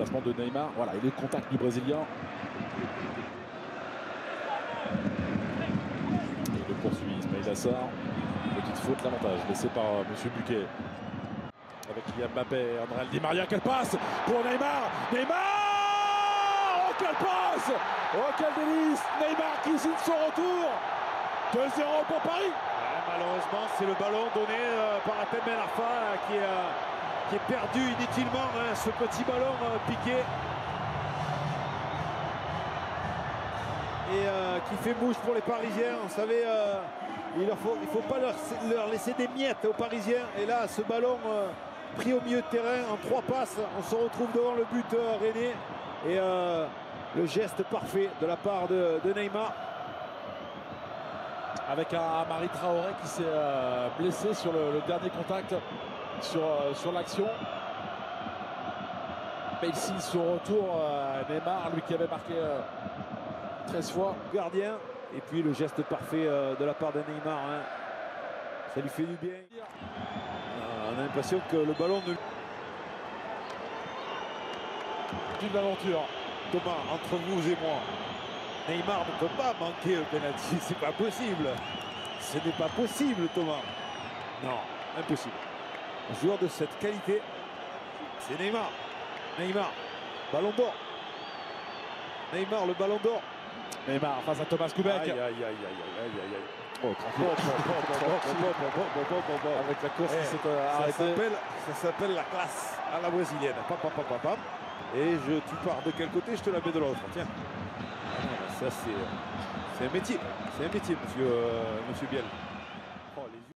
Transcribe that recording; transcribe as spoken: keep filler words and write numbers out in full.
déplacement de Neymar. Voilà, et le contact du Brésilien. Et le poursuit Ismaïla Sarr. Petite faute, l'avantage laissé par euh, Monsieur Buquet. Avec Kylian Mbappé, André Di Maria, quelle passe pour Neymar. Neymar, oh quelle passe, oh quel délice. Neymar qui signe son retour. deux zéro pour Paris. Ouais, malheureusement, c'est le ballon donné euh, par Atem Ben Arfa euh, qui, est, euh, qui est perdu inutilement, hein, ce petit ballon euh, piqué. Et euh, qui fait mouche pour les Parisiens. Vous savez, euh, il ne faut, il faut pas leur, leur laisser des miettes aux Parisiens. Et là, ce ballon euh, pris au milieu de terrain en trois passes, on se retrouve devant le but euh, rennais. Et euh, le geste parfait de la part de, de Neymar. Avec un Amari Traoré qui s'est euh, blessé sur le, le dernier contact sur, euh, sur l'action. Mais il signe son retour, euh, Neymar, lui qui avait marqué euh, treize fois. Gardien. Et puis le geste parfait euh, de la part de Neymar. Hein. Ça lui fait du bien. Euh, on a l'impression que le ballon ne... Une aventure. Thomas, entre vous et moi, Neymar ne peut pas manquer le penalty. C'est pas possible. Ce n'est pas possible, Thomas. Non, impossible. Un joueur de cette qualité, c'est Neymar. Neymar, ballon d'or. Neymar, le ballon d'or. Neymar face à Thomas Koubek. Aïe, aïe, aïe, aïe, aïe, aïe, aïe. Oh, avec la course Eh, qui s'est euh, ça arrêtée. s'appelle, ça s'appelle la classe à la brésilienne. Pam, pam, pam, pam, pam. Et je, tu pars de quel côté, je te la mets de l'autre. Tiens. Ah non, ça c'est, c'est un métier. C'est un métier, monsieur, euh, monsieur Biel.